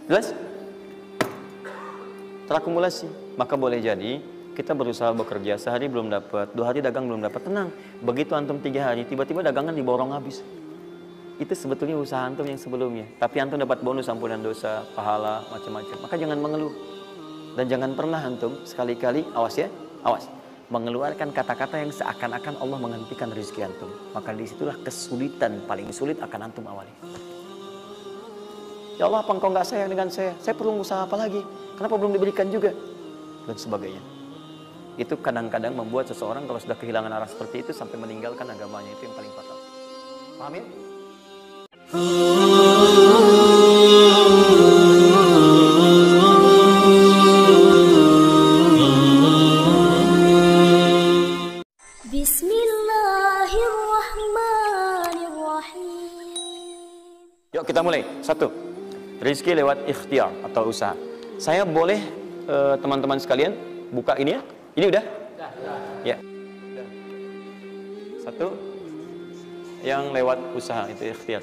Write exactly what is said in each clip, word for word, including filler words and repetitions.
Jelas? Terakumulasi. Maka boleh jadi kita berusaha bekerja, sehari belum dapat, dua hari dagang belum dapat, tenang. Begitu antum tiga hari, tiba-tiba dagangan diborong habis. Itu sebetulnya usaha antum yang sebelumnya. Tapi antum dapat bonus ampunan dosa, pahala, macam-macam. Maka jangan mengeluh. Dan jangan pernah antum sekali-kali, awas ya, awas. Mengeluarkan kata-kata yang seakan-akan Allah menghentikan rezeki antum. Maka disitulah kesulitan paling sulit akan antum awali. Ya Allah, apa engkau nggak sayang dengan saya? Saya perlu usaha apa lagi? Kenapa belum diberikan juga? Dan sebagainya. Itu kadang-kadang membuat seseorang kalau sudah kehilangan arah seperti itu sampai meninggalkan agamanya. Itu yang paling fatal. Paham ya? Bismillahirrahmanirrahim. Yuk kita mulai. Satu, rizki lewat ikhtiar atau usaha. Saya boleh teman-teman uh, sekalian buka ini ya? Ini udah? Udah. Ya. Udah. Satu, yang lewat usaha itu ikhtiar.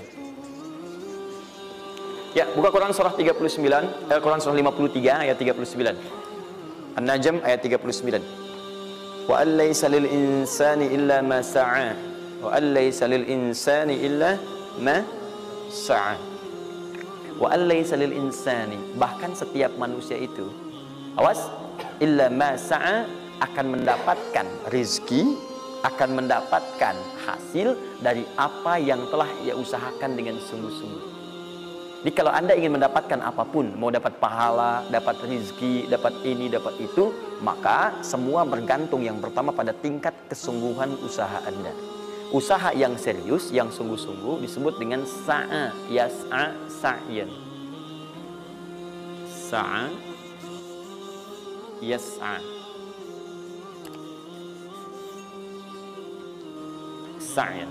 Ya, buka Quran surah tiga puluh sembilan, eh, Quran surah lima puluh tiga ayat tiga puluh sembilan. An-Najm ayat tiga puluh sembilan. Wa an laysa lil insani illa ma sa'a. Wa an laysa lil insani illa ma sa'a. Wa an laysa lil insani, bahkan setiap manusia itu, awas, illa ma sa'a, akan mendapatkan rizki, akan mendapatkan hasil dari apa yang telah ia usahakan dengan sungguh-sungguh. Jadi kalau Anda ingin mendapatkan apapun, mau dapat pahala, dapat rizki, dapat ini, dapat itu, maka semua bergantung yang pertama pada tingkat kesungguhan usaha Anda. Usaha yang serius, yang sungguh-sungguh disebut dengan sa'a, yas'a, sa'yan. Sa'a, yas'a, sa'yan.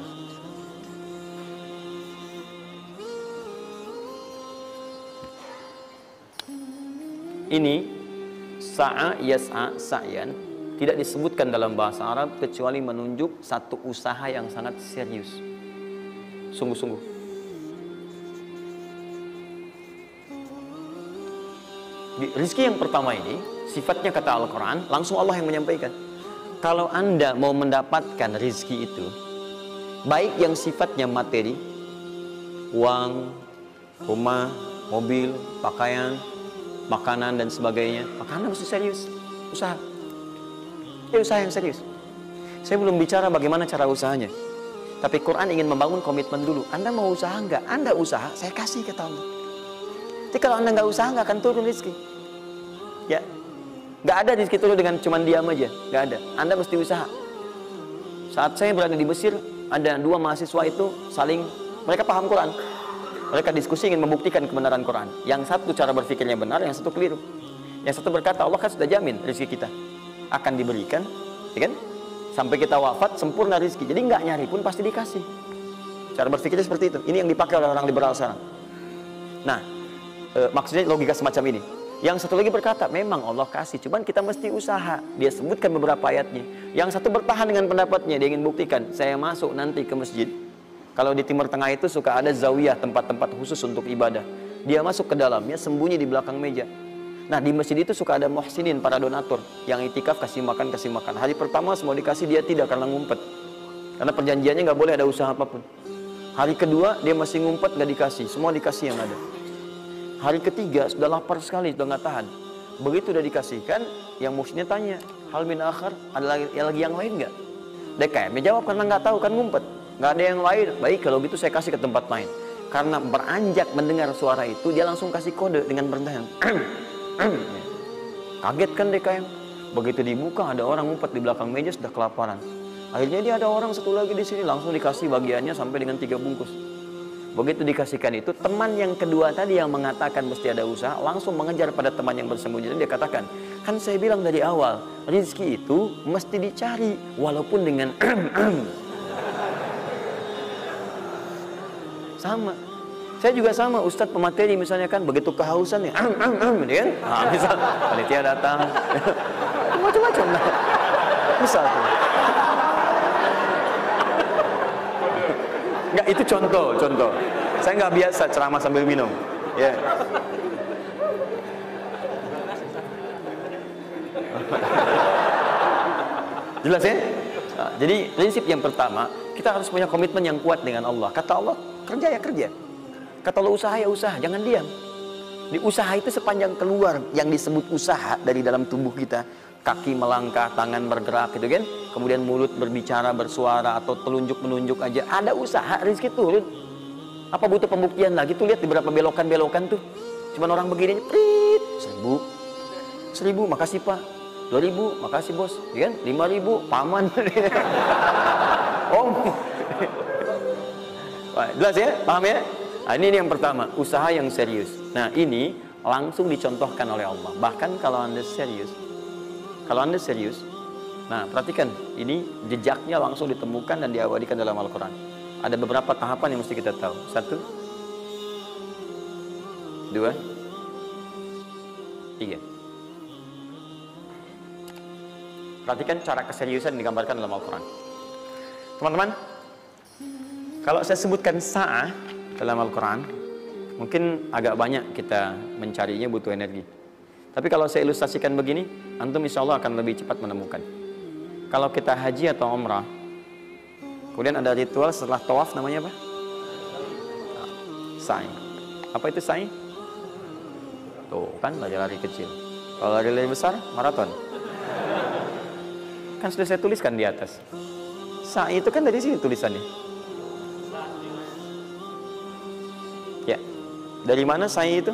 Ini sa'a, yas'a, sa'yan tidak disebutkan dalam bahasa Arab kecuali menunjuk satu usaha yang sangat serius, sungguh-sungguh. Di rizki yang pertama ini sifatnya kata Al-Quran, langsung Allah yang menyampaikan. Kalau Anda mau mendapatkan rizki itu, baik yang sifatnya materi, uang, rumah, mobil, pakaian, makanan dan sebagainya, maka Anda mesti serius usaha. Ya usaha yang serius. Saya belum bicara bagaimana cara usahanya, tapi Quran ingin membangun komitmen dulu. Anda mau usaha enggak? Anda usaha, saya kasih kata Allah. Jadi kalau Anda nggak usaha, nggak akan turun rezeki. Ya, nggak ada rezeki turun dengan cuman diam aja, nggak ada. Anda mesti usaha. Saat saya berada di Mesir, ada dua mahasiswa itu saling, mereka paham Quran. Mereka diskusi ingin membuktikan kebenaran Quran. Yang satu cara berpikirnya benar, yang satu keliru. Yang satu berkata, Allah kan sudah jamin rezeki kita akan diberikan, ya kan? Sampai kita wafat sempurna rezeki. Jadi nggak nyari pun pasti dikasih. Cara berpikirnya seperti itu. Ini yang dipakai oleh orang liberal sekarang. Nah, e, maksudnya logika semacam ini. Yang satu lagi berkata, memang Allah kasih, cuman kita mesti usaha. Dia sebutkan beberapa ayatnya. Yang satu bertahan dengan pendapatnya, dia ingin buktikan, saya masuk nanti ke masjid. Kalau di Timur Tengah itu suka ada zawiyah, tempat-tempat khusus untuk ibadah. Dia masuk ke dalamnya, sembunyi di belakang meja. Nah, di masjid itu suka ada muhsinin, para donatur yang itikaf, kasih makan, kasih makan. Hari pertama semua dikasih, dia tidak, karena ngumpet. Karena perjanjiannya nggak boleh ada usaha apapun. Hari kedua dia masih ngumpet, nggak dikasih, semua dikasih yang ada. Hari ketiga sudah lapar sekali, sudah nggak tahan. Begitu udah dikasihkan, yang muhsinnya tanya, hal min akhar, ada lagi, lagi yang lain nggak? D K M jawab karena nggak tahu, kan ngumpet, nggak ada yang lain. Baik, kalau gitu saya kasih ke tempat lain. Karena beranjak mendengar suara itu, dia langsung kasih kode dengan bertahan. Kaget kan D K M. Begitu dibuka ada orang ngumpet di belakang meja, sudah kelaparan. Akhirnya dia ada orang satu lagi di sini, langsung dikasih bagiannya sampai dengan tiga bungkus. Begitu dikasihkan itu, teman yang kedua tadi yang mengatakan mesti ada usaha langsung mengejar pada teman yang bersembunyi. Dan dia katakan, kan saya bilang dari awal, rezeki itu mesti dicari walaupun dengan sama. Saya juga sama, Ustadz pemateri misalnya kan, begitu kehausan ya, kan? Nah, misal panitia datang, macam-macam lah. Misal tuh. Enggak, itu contoh, contoh. Saya nggak biasa ceramah sambil minum. Ya. Jelas ya? Nah, jadi prinsip yang pertama, kita harus punya komitmen yang kuat dengan Allah. Kata Allah, kerja ya kerja. Kata Allah, usaha ya usaha, jangan diam. Di usaha itu sepanjang keluar yang disebut usaha dari dalam tubuh kita, kaki melangkah, tangan bergerak gitu kan, kemudian mulut berbicara, bersuara, atau telunjuk menunjuk aja, ada usaha, rezeki turun. Apa butuh pembuktian lagi? Tuh lihat di beberapa belokan-belokan tuh, cuman orang begini, prit, seribu, seribu, makasih pak, dua ribu, makasih bos, ya kan, lima ribu, paman, om, wah, jelas ya, paham ya? Nah, ini yang pertama, usaha yang serius. Nah, ini langsung dicontohkan oleh Allah. Bahkan kalau Anda serius, kalau Anda serius, nah perhatikan, ini jejaknya langsung ditemukan dan diabadikan dalam Al-Quran. Ada beberapa tahapan yang mesti kita tahu. Satu, dua, tiga. Perhatikan cara keseriusan digambarkan dalam Al-Quran. Teman-teman, kalau saya sebutkan sa'ah dalam Al-Quran, mungkin agak banyak kita mencarinya, butuh energi. Tapi kalau saya ilustrasikan begini, antum insya Allah akan lebih cepat menemukan. Kalau kita haji atau umrah, kemudian ada ritual setelah tawaf, namanya apa? Sa'i. Apa itu sa'i? Tuh kan, lari-lari kecil. Kalau lari-lari besar, maraton. Kan sudah saya tuliskan di atas. Sa'i itu kan dari sini tulisannya. Ya, dari mana sa'i itu?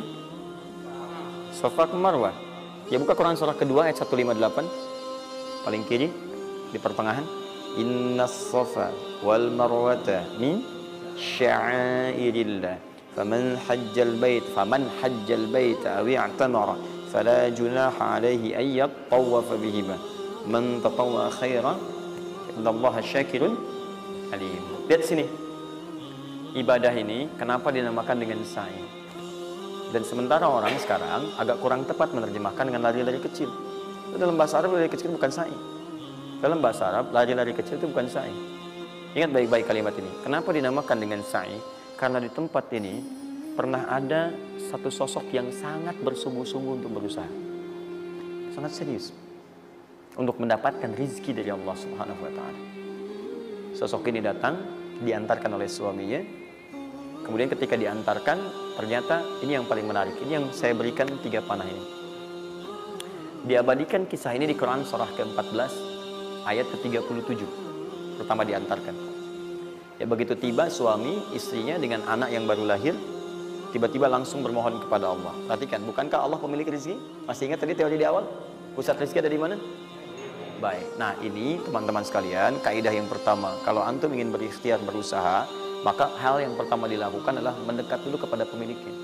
Safa ke Marwah. Ya, buka Quran surah kedua ayat seratus lima puluh delapan, paling kiri di pertengahan. Innas safa wal marwata min sya'airillah. Faman hajjal bait, faman hajjal bait aw i'tamara fala junaha alaihi ay yatawafa bihima. Man tatawwa khairan innallaha syakirun alim. Lihat sini. Ibadah ini kenapa dinamakan dengan sa'i? Dan sementara orang sekarang agak kurang tepat menerjemahkan dengan lari-lari kecil. Dalam bahasa Arab lari kecil bukan sa'i. Dalam bahasa Arab lari-lari kecil itu bukan sa'i. Ingat baik-baik kalimat ini. Kenapa dinamakan dengan sa'i? Karena di tempat ini pernah ada satu sosok yang sangat bersungguh-sungguh untuk berusaha. Sangat serius untuk mendapatkan rizki dari Allah Subhanahu wa taala. Sosok ini datang, diantarkan oleh suaminya. Kemudian ketika diantarkan, ternyata ini yang paling menarik. Ini yang saya berikan tiga panah ini. Diabadikan kisah ini di Quran surah ke empat belas ayat ke tiga puluh tujuh. Pertama diantarkan. Ya, begitu tiba suami istrinya dengan anak yang baru lahir, tiba-tiba langsung bermohon kepada Allah. Perhatikan, bukankah Allah pemilik rezeki? Masih ingat tadi teori di awal? Pusat rezeki ada di mana? Baik. Nah, ini teman-teman sekalian, kaidah yang pertama, kalau antum ingin berikhtiar berusaha, maka hal yang pertama dilakukan adalah mendekat dulu kepada pemiliknya.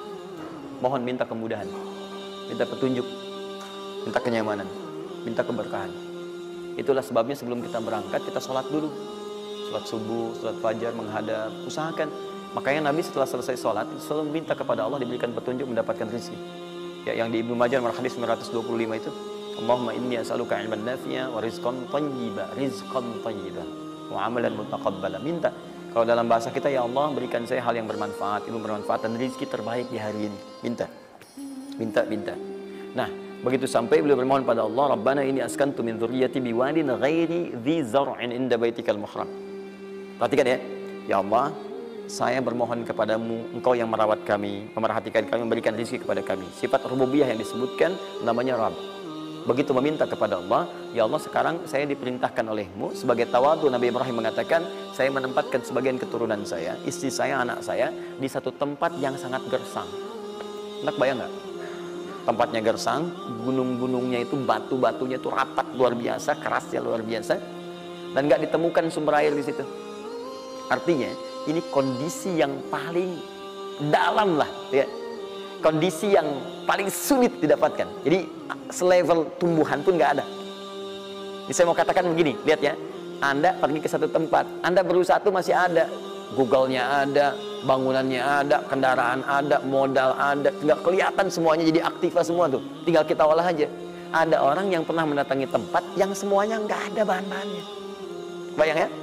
Mohon minta kemudahan, minta petunjuk, minta kenyamanan, minta keberkahan. Itulah sebabnya sebelum kita berangkat, kita sholat dulu. Sholat subuh, sholat fajar, menghadap, usahakan. Makanya Nabi setelah selesai sholat, selalu minta kepada Allah diberikan petunjuk mendapatkan rezeki. Ya, yang di Ibnu Majah nomor hadis sembilan ratus dua puluh lima itu, Allahumma inni as'aluka ilman nafi'a wa rizqan thayyiba, rizqan thayyiba, wa amalan mutaqabbala. Minta. Kalau dalam bahasa kita, ya Allah berikan saya hal yang bermanfaat, ilmu bermanfaat, dan rezeki terbaik di hari ini. Minta. Minta, minta. Nah, begitu sampai beliau bermohon pada Allah, Rabbana ini askantu min dzurriyyati biwadin ghairi dzi zar'in inda baitikal muhram. Perhatikan ya. Ya Allah, saya bermohon kepadamu, Engkau yang merawat kami, memerhatikan kami, memberikan rezeki kepada kami. Sifat rububiyah yang disebutkan namanya Rabb. Begitu meminta kepada Allah, ya Allah sekarang saya diperintahkan olehmu sebagai tawadu. Nabi Ibrahim mengatakan, saya menempatkan sebagian keturunan saya, istri saya, anak saya di satu tempat yang sangat gersang. Enak bayang nggak? Tempatnya gersang, gunung-gunungnya itu, batu-batunya itu rapat luar biasa, kerasnya luar biasa, dan nggak ditemukan sumber air di situ. Artinya ini kondisi yang paling dalam lah, ya. Kondisi yang paling sulit didapatkan. Jadi selevel tumbuhan pun nggak ada. Jadi saya mau katakan begini, lihat ya. Anda pergi ke satu tempat, Anda berusaha tuh masih ada, Google-nya ada, bangunannya ada, kendaraan ada, modal ada, nggak kelihatan semuanya jadi aktiva semua tuh. Tinggal kita olah aja. Ada orang yang pernah mendatangi tempat yang semuanya nggak ada bahan-bahannya. Bayang ya?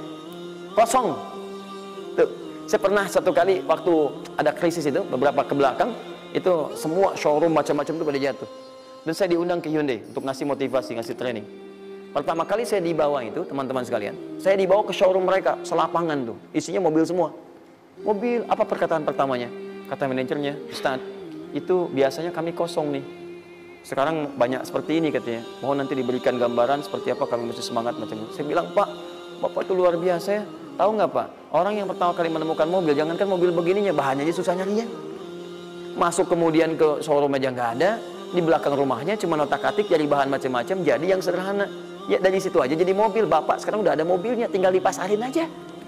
Kosong. Tuh, saya pernah satu kali waktu ada krisis itu beberapa ke belakang, Itu semua showroom macam-macam itu pada jatuh. Dan saya diundang ke Hyundai untuk ngasih motivasi, ngasih training. Pertama kali saya dibawa itu, teman-teman sekalian, saya dibawa ke showroom mereka, selapangan tuh, isinya mobil semua. Mobil, apa perkataan pertamanya? Kata manajernya, Ustaz, itu biasanya kami kosong nih. Sekarang banyak seperti ini katanya. Mohon nanti diberikan gambaran seperti apa kami mesti semangat macam itu. Saya bilang, Pak, Bapak itu luar biasa ya. Tahu nggak Pak, orang yang pertama kali menemukan mobil, jangankan mobil begininya, bahannya aja susah nyarinya. Masuk kemudian ke showroom aja nggak ada, di belakang rumahnya cuma otak-atik cari bahan macam-macam, jadi yang sederhana. Ya dari situ aja jadi mobil. Bapak sekarang udah ada mobilnya, tinggal dipasarin aja.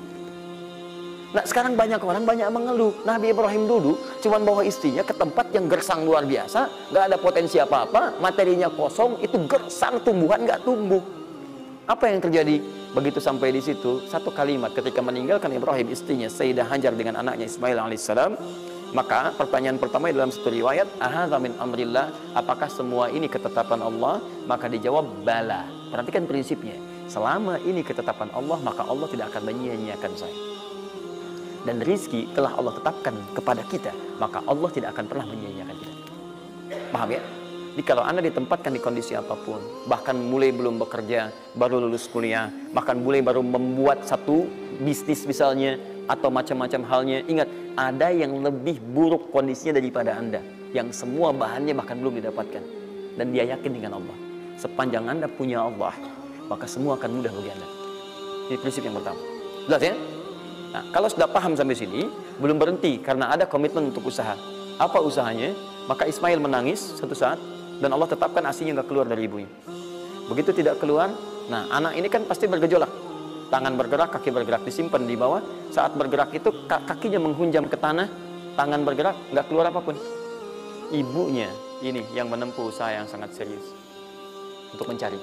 Nah sekarang banyak orang banyak mengeluh. Nabi Ibrahim dulu cuma bawa istrinya ke tempat yang gersang luar biasa, nggak ada potensi apa-apa, materinya kosong, itu gersang, tumbuhan nggak tumbuh. Apa yang terjadi? Begitu sampai di situ, satu kalimat ketika meninggalkan Ibrahim istrinya Sayyidah Hajar dengan anaknya Ismail alaihissalam, maka pertanyaan pertama dalam satu riwayat, ahadza min amrillah, apakah semua ini ketetapan Allah? Maka dijawab bala. Perhatikan prinsipnya, selama ini ketetapan Allah, maka Allah tidak akan menyia-nyiakan saya. Dan rizki telah Allah tetapkan kepada kita, maka Allah tidak akan pernah menyia-nyiakan kita. Paham ya? Jadi kalau Anda ditempatkan di kondisi apapun, bahkan mulai belum bekerja, baru lulus kuliah, bahkan mulai baru membuat satu bisnis misalnya, atau macam-macam halnya, ingat, ada yang lebih buruk kondisinya daripada Anda, yang semua bahannya bahkan belum didapatkan. Dan dia yakin dengan Allah. Sepanjang Anda punya Allah, maka semua akan mudah bagi Anda. Ini prinsip yang pertama. Jelas ya? Nah, kalau sudah paham sampai sini, belum berhenti karena ada komitmen untuk usaha. Apa usahanya? Maka Ismail menangis satu saat, dan Allah tetapkan asinya nggak keluar dari ibunya. Begitu tidak keluar, nah anak ini kan pasti bergejolak. Tangan bergerak, kaki bergerak, disimpan di bawah. Saat bergerak itu kakinya menghunjam ke tanah, tangan bergerak, nggak keluar apapun. Ibunya ini yang menempuh usaha yang sangat serius untuk mencari.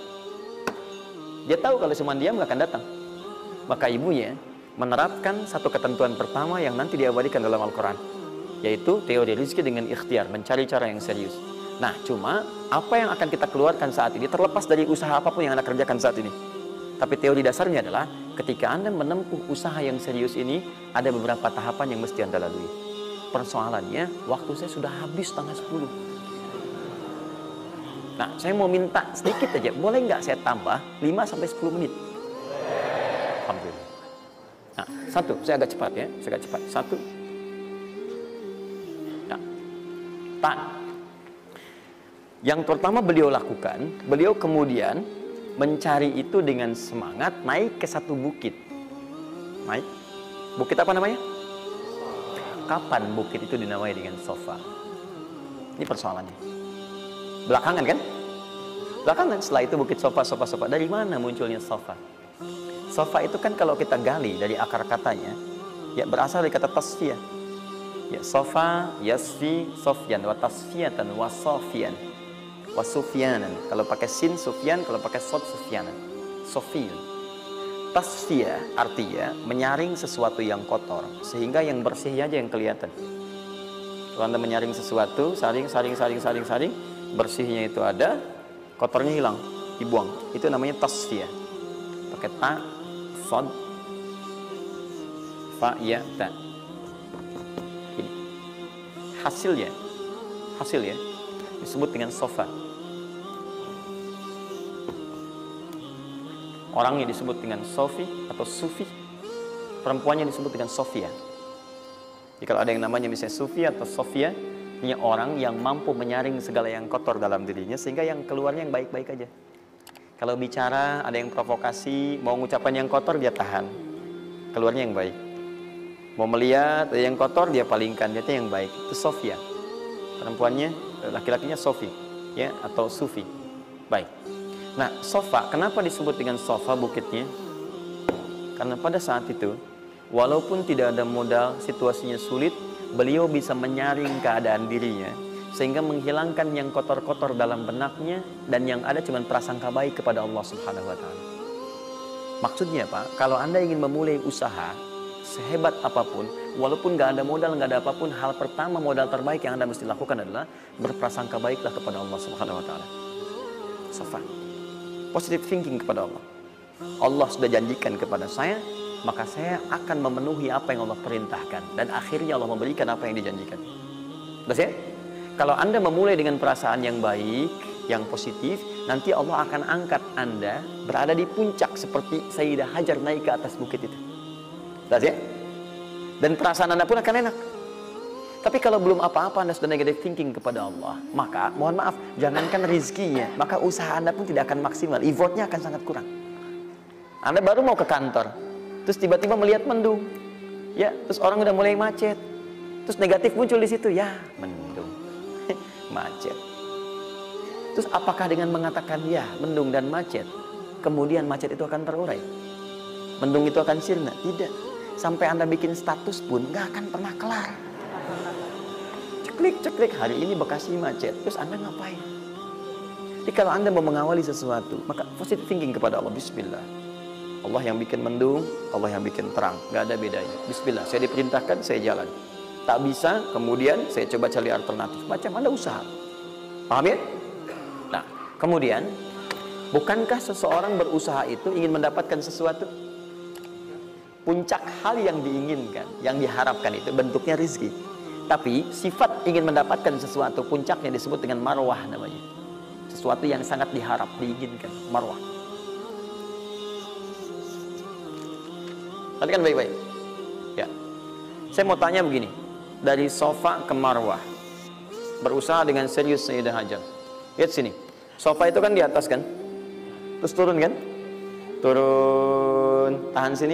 Dia tahu kalau cuma diam nggak akan datang. Maka ibunya menerapkan satu ketentuan pertama yang nanti diabadikan dalam Al-Quran, yaitu teori rezeki dengan ikhtiar, mencari cara yang serius. Nah, cuma apa yang akan kita keluarkan saat ini terlepas dari usaha apapun yang Anda kerjakan saat ini. Tapi teori dasarnya adalah ketika Anda menempuh usaha yang serius ini, ada beberapa tahapan yang mesti Anda lalui. Persoalannya, waktu saya sudah habis setengah sepuluh. Nah, saya mau minta sedikit aja, boleh nggak saya tambah lima sampai sepuluh menit? Alhamdulillah. Nah, satu, saya agak cepat ya, saya agak cepat. Satu. Nah, Pak. Yang pertama beliau lakukan, beliau kemudian mencari itu dengan semangat, naik ke satu bukit. Naik. Bukit apa namanya? Kapan bukit itu dinamai dengan Sofa? Ini persoalannya. Belakangan kan? Belakangan, setelah itu bukit Sofa, Sofa, Sofa. Dari mana munculnya Sofa? Sofa itu kan kalau kita gali dari akar katanya, ya berasal dari kata tasfiyah. Ya, Sofa, Yasfi, Sofyan, wa tasfiyatan, wa Sofian. Wasufyanan, kalau pakai sin Sufyan, kalau pakai sod Sufyanan. Sofian. Tasfiyah artinya menyaring sesuatu yang kotor sehingga yang bersih aja yang kelihatan. Kalau Anda menyaring sesuatu, saring, saring, saring, saring, saring, bersihnya itu ada, kotornya hilang, dibuang. Itu namanya tasfiyah. Pakai ta, sod, fa, ya, ta. Ini hasilnya, hasilnya disebut dengan sofa. Orangnya disebut dengan Sofi atau Sufi. Perempuannya disebut dengan Sofia. Jadi kalau ada yang namanya misalnya Sufi atau Sofia, ini orang yang mampu menyaring segala yang kotor dalam dirinya sehingga yang keluarnya yang baik-baik aja. Kalau bicara ada yang provokasi, mau ngucapan yang kotor dia tahan, keluarnya yang baik. Mau melihat ada yang kotor dia palingkan, dia yang baik. Itu Sofia. Perempuannya, laki-lakinya Sofi, ya, atau Sufi. Baik. Nah, Sofa, kenapa disebut dengan Sofa bukitnya? Karena pada saat itu, walaupun tidak ada modal, situasinya sulit, beliau bisa menyaring keadaan dirinya, sehingga menghilangkan yang kotor-kotor dalam benaknya, dan yang ada cuma prasangka baik kepada Allah Subhanahu wa Ta'ala. Maksudnya Pak, kalau Anda ingin memulai usaha, sehebat apapun, walaupun nggak ada modal, nggak ada apapun, hal pertama modal terbaik yang Anda mesti lakukan adalah berprasangka baiklah kepada Allah Subhanahu wa Ta'ala. Sofa. Positive thinking kepada Allah. Allah sudah janjikan kepada saya, maka saya akan memenuhi apa yang Allah perintahkan, dan akhirnya Allah memberikan apa yang dijanjikan. Terus ya? Kalau Anda memulai dengan perasaan yang baik, yang positif, nanti Allah akan angkat Anda berada di puncak seperti Sayyidah Hajar naik ke atas bukit itu. Jelas ya? Dan perasaan Anda pun akan enak. Tapi kalau belum apa-apa Anda sudah negative thinking kepada Allah, maka mohon maaf, jangankan rizkinya, maka usaha Anda pun tidak akan maksimal, effortnya akan sangat kurang. Anda baru mau ke kantor, terus tiba-tiba melihat mendung, ya, terus orang udah mulai macet, terus negatif muncul di situ, ya, mendung, macet. Terus apakah dengan mengatakan ya, mendung dan macet, kemudian macet itu akan terurai? Mendung itu akan sirna? Tidak. Sampai Anda bikin status pun nggak akan pernah kelar. Ceklik-ceklik, hari ini Bekasi macet, terus Anda ngapain? Jadi kalau Anda mau mengawali sesuatu, maka positive thinking kepada Allah. Bismillah. Allah yang bikin mendung, Allah yang bikin terang, nggak ada bedanya. Bismillah, saya diperintahkan, saya jalan. Tak bisa, kemudian saya coba cari alternatif. Macam Anda usaha. Paham ya? Nah, kemudian, bukankah seseorang berusaha itu ingin mendapatkan sesuatu? Puncak hal yang diinginkan, yang diharapkan itu bentuknya rizki. Tapi sifat ingin mendapatkan sesuatu, puncaknya disebut dengan marwah namanya. Sesuatu yang sangat diharap, diinginkan, marwah. Perhatikan baik-baik. Ya, saya mau tanya begini, dari sofa ke marwah, berusaha dengan serius Sayyidah Hajar. Lihat sini, sofa itu kan di atas kan, terus turun kan, turun, tahan sini.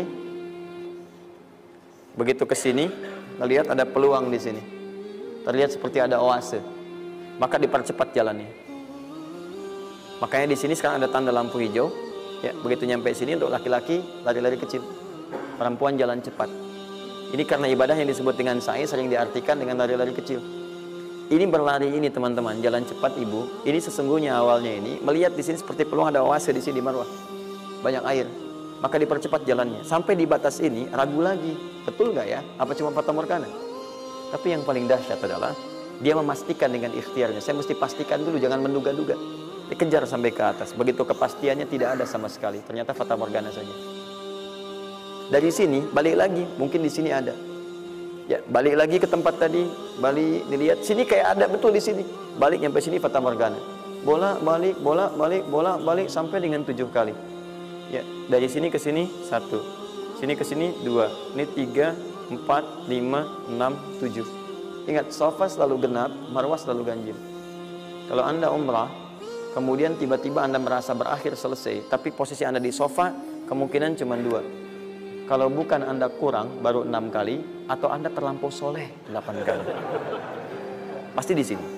Begitu ke sini, lihat ada peluang di sini, terlihat seperti ada oase, maka dipercepat jalannya. Makanya di sini sekarang ada tanda lampu hijau. Ya, begitu nyampe sini untuk laki-laki lari-lari kecil, perempuan jalan cepat. Ini karena ibadah yang disebut dengan sa'i sering diartikan dengan lari-lari kecil. Ini berlari ini teman-teman, jalan cepat ibu. Ini sesungguhnya awalnya ini melihat di sini seperti peluang ada oase di sini di marwah, banyak air. Maka dipercepat jalannya. Sampai di batas ini ragu lagi, betul nggak ya? Apa cuma fata morgana? Tapi yang paling dahsyat adalah dia memastikan dengan ikhtiarnya. Saya mesti pastikan dulu, jangan menduga-duga. Dikejar sampai ke atas. Begitu kepastiannya tidak ada sama sekali. Ternyata fata morgana saja. Dari sini balik lagi, mungkin di sini ada. Ya, balik lagi ke tempat tadi, balik dilihat sini kayak ada betul di sini. Balik sampai sini fata morgana. Bola balik, bola balik, bola balik sampai dengan tujuh kali. Ya, dari sini ke sini satu, sini ke sini dua, ini tiga, empat, lima, enam, tujuh. Ingat, sofa selalu genap, marwah selalu ganjil. Kalau Anda umrah, kemudian tiba-tiba Anda merasa berakhir selesai, tapi posisi Anda di sofa kemungkinan cuma dua. Kalau bukan Anda kurang baru enam kali, atau Anda terlampau soleh delapan kali. Pasti di sini.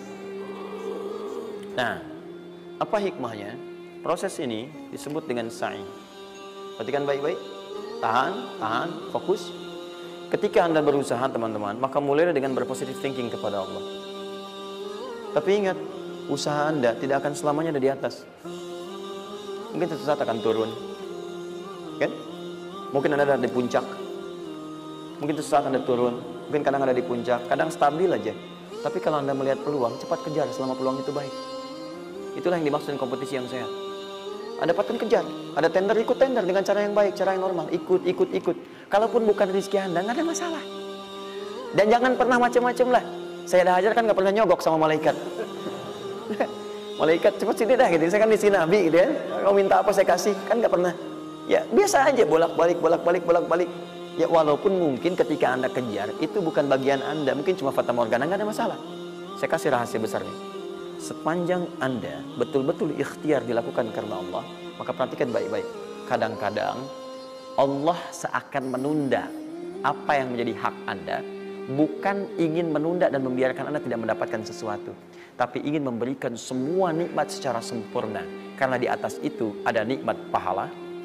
Nah, apa hikmahnya? Proses ini disebut dengan sa'i. Perhatikan baik-baik. Tahan, tahan, fokus. Ketika Anda berusaha teman-teman, maka mulailah dengan berpositif thinking kepada Allah. Tapi ingat, usaha Anda tidak akan selamanya ada di atas. Mungkin suatu saat akan turun. Kan? Mungkin Anda ada di puncak. Mungkin suatu saat Anda turun. Mungkin kadang ada di puncak, kadang stabil aja. Tapi kalau Anda melihat peluang, cepat kejar selama peluang itu baik. Itulah yang dimaksud kompetisi yang sehat. Ada dapatkan kejar, ada tender, ikut tender dengan cara yang baik, cara yang normal, ikut, ikut, ikut. Kalaupun bukan rezeki Anda, nggak ada masalah. Dan jangan pernah macam-macam lah. Sayyidah Hajar kan nggak pernah nyogok sama malaikat. Malaikat cepat sini dah gitu. Saya kan istri Nabi gitu ya. Kau minta apa saya kasih, kan nggak pernah. Ya biasa aja bolak-balik, bolak-balik, bolak-balik. Ya walaupun mungkin ketika Anda kejar itu bukan bagian Anda, mungkin cuma fata morgana, nggak ada masalah. Saya kasih rahasia besarnya. Sepanjang Anda betul-betul ikhtiar dilakukan karena Allah, maka perhatikan baik-baik. Kadang-kadang Allah seakan menunda apa yang menjadi hak Anda, bukan ingin menunda dan membiarkan Anda tidak mendapatkan sesuatu, tapi ingin memberikan semua nikmat secara sempurna. Karena di atas itu ada nikmat pahala,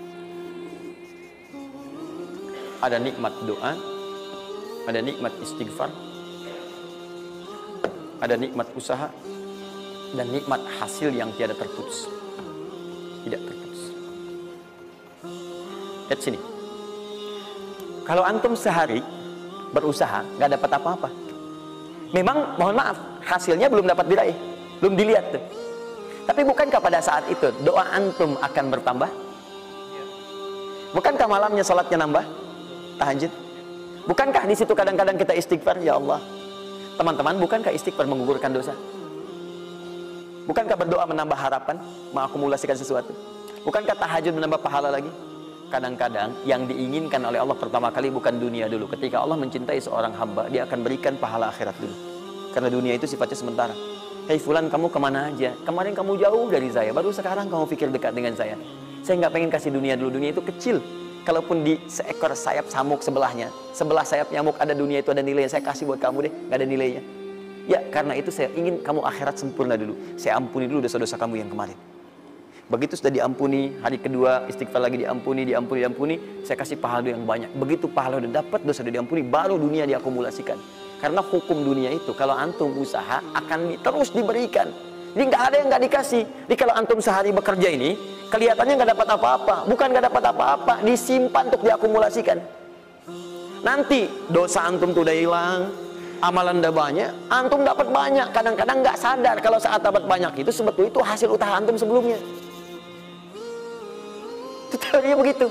ada nikmat doa, ada nikmat istighfar, ada nikmat usaha, dan nikmat hasil yang tiada terputus. Tidak terputus. Lihat sini. Kalau antum sehari berusaha nggak dapat apa-apa, memang mohon maaf hasilnya belum dapat diraih, belum dilihat tuh. Tapi bukankah pada saat itu doa antum akan bertambah? Bukankah malamnya salatnya nambah? Tahajud? Bukankah di situ kadang-kadang kita istighfar, ya Allah, Teman-teman, bukankah istighfar menggugurkan dosa? Bukankah berdoa menambah harapan, mengakumulasikan sesuatu? Bukankah tahajud menambah pahala lagi? Kadang-kadang yang diinginkan oleh Allah pertama kali bukan dunia dulu. Ketika Allah mencintai seorang hamba, dia akan berikan pahala akhirat dulu. Karena dunia itu sifatnya sementara. Hei fulan, kamu kemana aja? Kemarin kamu jauh dari saya, baru sekarang kamu pikir dekat dengan saya. Saya nggak pengen kasih dunia dulu, dunia itu kecil. Kalaupun di seekor sayap samuk sebelahnya, sebelah sayap nyamuk ada dunia itu ada nilainya, saya kasih buat kamu deh, nggak ada nilainya. Ya, karena itu saya ingin kamu akhirat sempurna dulu. Saya ampuni dulu dosa-dosa kamu yang kemarin. Begitu sudah diampuni, hari kedua istighfar lagi diampuni, diampuni, diampuni, saya kasih pahala yang banyak. Begitu pahala udah dapat, dosa udah diampuni, baru dunia diakumulasikan. Karena hukum dunia itu, kalau antum usaha akan terus diberikan. Jadi nggak ada yang nggak dikasih. Jadi kalau antum sehari bekerja ini, kelihatannya nggak dapat apa-apa. Bukan nggak dapat apa-apa, disimpan untuk diakumulasikan. Nanti dosa antum tuh udah hilang, amalan udah banyak, antum dapat banyak. Kadang-kadang nggak sadar kalau saat dapat banyak itu sebetulnya itu hasil usaha antum sebelumnya. Itu teorinya begitu.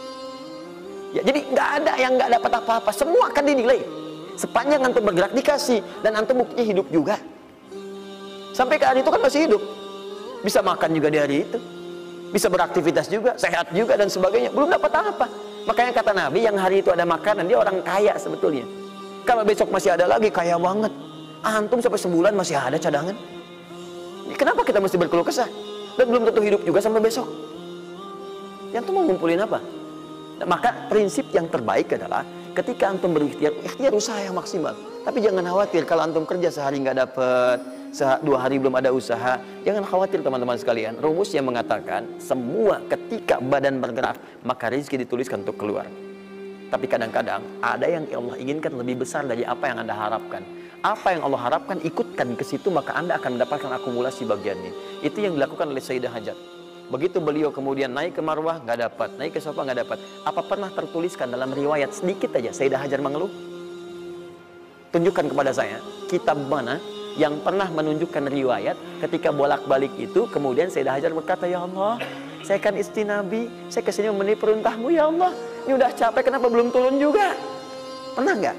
Ya, jadi nggak ada yang nggak dapat apa-apa, semua akan dinilai. Sepanjang antum bergerak dikasih, dan antum buktinya hidup juga. Sampai ke hari itu kan masih hidup, bisa makan juga di hari itu, bisa beraktivitas juga, sehat juga dan sebagainya. Belum dapat apa. Makanya kata Nabi, yang hari itu ada makanan, dia orang kaya sebetulnya. Kalau besok masih ada lagi, kaya banget. Antum sampai sebulan masih ada cadangan. Kenapa kita mesti berkeluh kesah? Dan belum tentu hidup juga sampai besok. Yang tuh mau ngumpulin apa? Nah, maka prinsip yang terbaik adalah ketika antum berikhtiar, ikhtiar usaha yang maksimal. Tapi jangan khawatir kalau antum kerja sehari nggak dapet, dua hari belum ada usaha. Jangan khawatir teman-teman sekalian. Rumus yang mengatakan semua ketika badan bergerak, maka rezeki dituliskan untuk keluar. Tapi kadang-kadang ada yang Allah inginkan lebih besar dari apa yang Anda harapkan. Apa yang Allah harapkan, ikutkan ke situ, maka Anda akan mendapatkan akumulasi bagiannya. Itu yang dilakukan oleh Sayyidah Hajar. Begitu beliau kemudian naik ke Marwah, nggak dapat. Naik ke Safa, nggak dapat. Apa pernah tertuliskan dalam riwayat sedikit aja Sayyidah Hajar mengeluh? Tunjukkan kepada saya kitab mana yang pernah menunjukkan riwayat ketika bolak-balik itu, kemudian Sayyidah Hajar berkata, ya Allah, saya kan istri Nabi, saya kesini memenuhi perintahmu ya Allah. Ini udah capek, kenapa belum turun juga? Pernah nggak?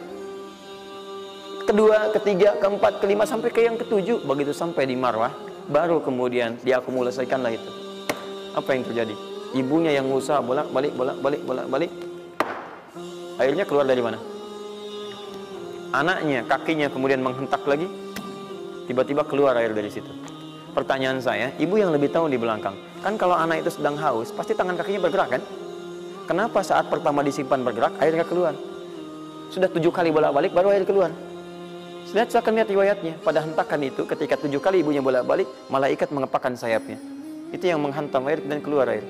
Kedua, ketiga, keempat, kelima, sampai ke yang ketujuh. Begitu sampai di Marwah, baru kemudian diakumulasikanlah itu. Apa yang terjadi? Ibunya yang usaha bolak-balik, bolak-balik, bolak-balik. Akhirnya keluar dari mana? Anaknya, kakinya kemudian menghentak lagi. Tiba-tiba keluar air dari situ. Pertanyaan saya, ibu yang lebih tahu di belakang. Kan kalau anak itu sedang haus, pasti tangan kakinya bergerak kan? Kenapa saat pertama disimpan bergerak, airnya keluar? Sudah tujuh kali bolak-balik, baru air keluar. Lihat, saya akan lihat riwayatnya. Pada hentakan itu, ketika tujuh kali ibunya bolak-balik, malaikat mengepakkan sayapnya. Itu yang menghantam air dan keluar air.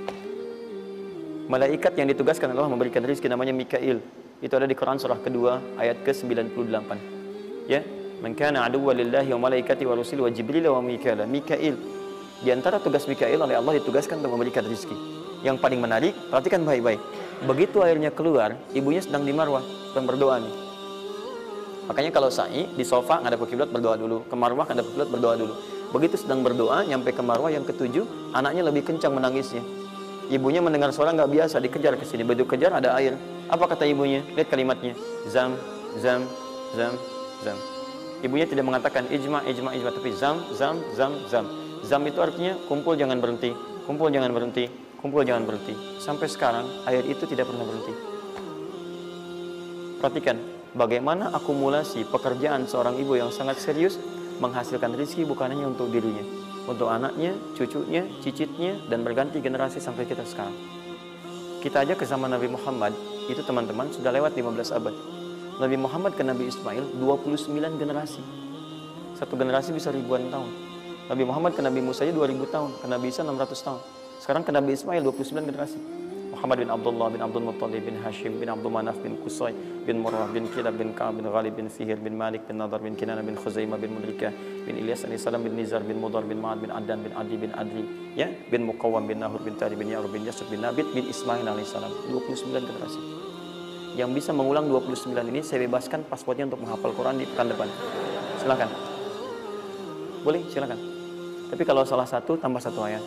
Malaikat yang ditugaskan Allah memberikan rezeki namanya Mikail. Itu ada di Quran surah kedua ayat ke sembilan puluh delapan. Ya, man kana aduwwan lillahi wa malaikati wa rusuli wa jibril wa mikail. Mikail. Di antara tugas Mikail oleh Allah ditugaskan untuk memberikan rezeki. Yang paling menarik, perhatikan baik-baik. Begitu airnya keluar, ibunya sedang di Marwah, sedang berdoa nih. Makanya kalau sa'i di sofa ngadep ke kiblat berdoa dulu, ke Marwah ngadep ke kiblat berdoa dulu. Begitu sedang berdoa, nyampe ke Marwah yang ketujuh, anaknya lebih kencang menangisnya. Ibunya mendengar suara nggak biasa, dikejar ke sini. Begitu kejar ada air. Apa kata ibunya? Lihat kalimatnya. Zam, zam, zam, zam. Ibunya tidak mengatakan ijma, ijma, ijma, tapi zam, zam, zam, zam. Zam itu artinya kumpul jangan berhenti, kumpul jangan berhenti, kumpul jangan berhenti. Sampai sekarang air itu tidak pernah berhenti. Perhatikan bagaimana akumulasi pekerjaan seorang ibu yang sangat serius menghasilkan rezeki bukan hanya untuk dirinya, untuk anaknya, cucunya, cicitnya, dan berganti generasi sampai kita sekarang. Kita aja ke zaman Nabi Muhammad, itu teman-teman sudah lewat lima belas abad. Nabi Muhammad ke Nabi Ismail dua puluh sembilan generasi. Satu generasi bisa ribuan tahun. Nabi Muhammad ke Nabi Musa aja dua ribu tahun, ke Nabi Isa enam ratus tahun. Sekarang ke Nabi Ismail dua puluh sembilan generasi. Muhammad bin Abdullah bin Abdul Muttalib bin Hashim bin Abdul Manaf bin Qusay bin Murrah bin Kilab bin Ka'ab bin Ghalib bin Fihir bin Malik bin Nadar bin Kinana bin Khuzaimah bin Mudrikah bin Ilyas alaihissalam bin Nizar bin Mudar bin Ma'ad bin Adnan bin Adi bin Adri, ya, bin Muqawwam bin Nahur bin Tari bin Ya'rub bin Yasub bin Nabit bin Ismail alaihissalam. dua puluh sembilan generasi. Yang bisa mengulang dua puluh sembilan ini saya bebaskan paspornya untuk menghafal Quran di pekan depan. Silakan. Boleh, silakan. Tapi kalau salah satu tambah satu ayat.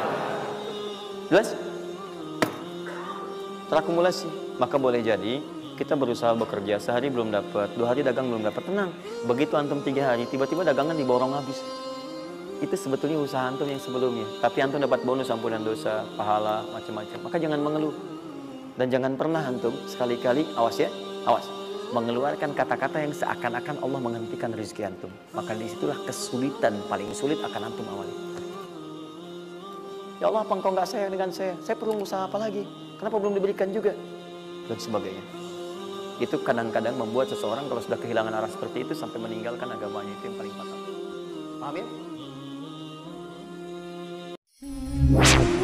Jelas? Terakumulasi. Maka boleh jadi kita berusaha bekerja, sehari belum dapat, dua hari dagang belum dapat, tenang. Begitu antum tiga hari, tiba-tiba dagangan diborong habis. Itu sebetulnya usaha antum yang sebelumnya. Tapi antum dapat bonus ampunan dosa, pahala, macam-macam. Maka jangan mengeluh. Dan jangan pernah antum sekali-kali, awas ya, awas. Mengeluarkan kata-kata yang seakan-akan Allah menghentikan rezeki antum. Maka disitulah kesulitan paling sulit akan antum awali. Ya Allah, apa engkau nggak sayang dengan saya? Saya perlu usaha apa lagi? Kenapa belum diberikan juga? Dan sebagainya. Itu kadang-kadang membuat seseorang kalau sudah kehilangan arah seperti itu sampai meninggalkan agamanya, itu yang paling fatal. Paham ya?